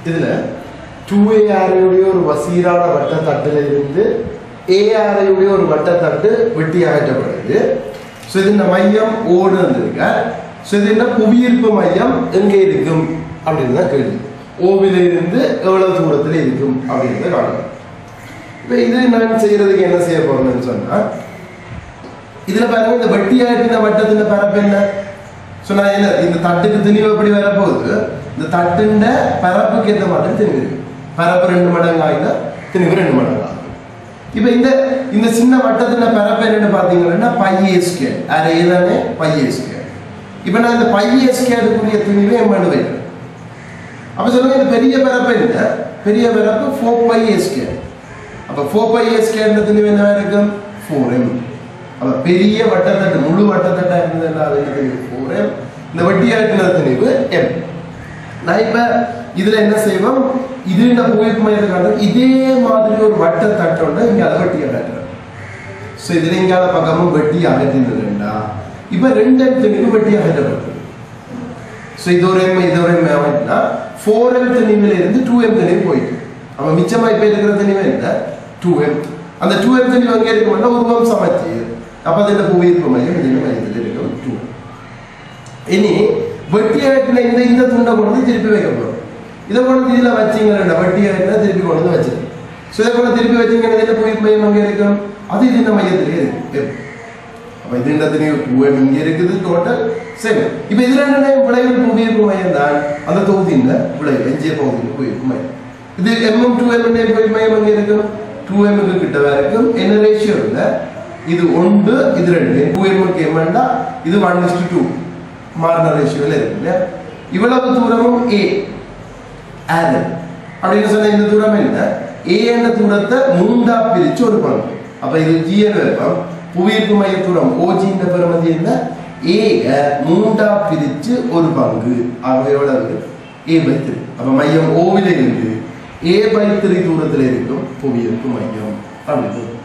இதுல 2AR உடைய ஒரு வசீரான வட்டத்தட்டுல இருந்து AR உடைய ஒரு வட்டத்தட்டு வெட்டி அகற்றப்படுது. சோ இந்த மையம் ஓடு வந்திருக்க. சோ இந்த புவியீர்ப்பு மையம் எங்க இருக்கும் அப்படின்னு தான் கேள்வி. ஓவில இருந்து எவ்வளவு தூரத்துல இருக்கும் அப்படின்றத காணலாம். இப்ப இது நான் செய்யறதுக்கு என்ன செய்ய போறேன்னு சொன்னா, இதுல பாருங்க இந்த வெட்டி அகற்றின வட்டத்தின் பரப்பு என்ன சொன்னா, இந்த தட்டுக்கு திணிவு எப்படி வரப்போகுது, இந்த தட்டுண்ட பரப்புக்கு ஏற்ற மாதிரி திணிவு இருக்கு. பரப்பு 2 மடங்கு ஆகினா திணிவு 2 மடங்கு ஆகும். இப்ப இந்த சின்ன வட்டத்தின பரப்பு என்னன்னு பாத்தீங்கன்னா πa². அது ஏதானே πa². இப்ப நான் இந்த πa² திணிவு எம்மனு வைக்கிறேன். அப்ப சொல்லுங்க இந்த பெரிய பரப்பு என்ன, பெரிய பரப்பு 4πa². அப்ப 4πa² திணிவு என்ன இருக்கும் 4m. அப்ப பெரிய வட்டத்தட்டு முழு வட்டத்தட்டா இருந்ததுன்னா அது என்ன திணிவு 4m. இந்த வெட்டியாட்டின திணிவு m. நான் இப்ப இதுல என்ன செய்வோம், இது இந்த புவியீர்ப்பு மையத்துக்கான இதே மாதிரி ஒரு வட்டத்தட்டோட இங்க அதை வெட்டி அகற்றுறோம். சோ இதுல இங்கால பக்கமும் வெட்டி அகற்றினதுண்டா இப்ப 2m திணிவு வெட்டி அகற்றப்பட்டது. சோ இது ஒரு m இது ஒரு m ஆயிட்டுனா 4m திணிவுல இருந்து 2m திணிவு போயிட்டு அப்ப மிச்சமா இப்ப இருக்கிற திணிவு என்ன 2m. அந்த 2m திணிவு அங்கே இருக்கும்னா உருவம் சமச்சி அப்ப அது புவியீர்ப்பு மையம் இந்த மையத்தில் இருக்கும் 2m. இனி வெட்டி அகற்றின இந்த துண்டை கொண்டு திருப்பி வைக்க போறோம். இதை கொண்டு இதுல வச்சிங்கன்னா வெட்டி அகற்றினா திருப்பி கொண்டு வச்சிருக்கோம். சோ இதை கொண்டு திருப்பி வச்சிங்கன்னா இந்த புவியீர்ப்பு மையம் அங்கே இருக்கும், அது இந்த மையத்திலே இருக்கு. அப்ப இது இந்த திணிவு 2m இங்க இருக்குது டோட்டல் சரி. இப்ப இதுல என்ன விளைவு புவியீர்ப்பு மையம் தான் அந்த தொகுதியின் விளைவு எஞ்சிய பகுதியின் புவியீர்ப்பு மையம். இது m 2m புவியீர்ப்பு மையம் அங்கே இருக்கும் 2m க்கு கிட்ட வரைக்கும் என்ன ரேஷியோ இல்ல, இது 1 இது 2 2m க்கு m ண்டா இது 1:2 மார்ன ரேஷியோல இருக்கு. இவ்வளவு தூரமும் a ஆர் அப்படின்னு சொன்ன இந்த தூரம் என்ன a என்ற தூரத்தை 3ஆ பிரிச்சு ஒரு பங்கு. அப்ப இது g என்ற வெப்பம் புவியீர்ப்பு மைய தூரம் OG என்ற பெருமதி என்ன a 3ஆ பிரிச்சு ஒரு பங்கு. ஆகவே எவ்வளவு a/3. அப்ப மையம் O ல இருந்து a/3 தூரத்துல இருக்கும் புவியீர்ப்பு மையம் அப்படின்னு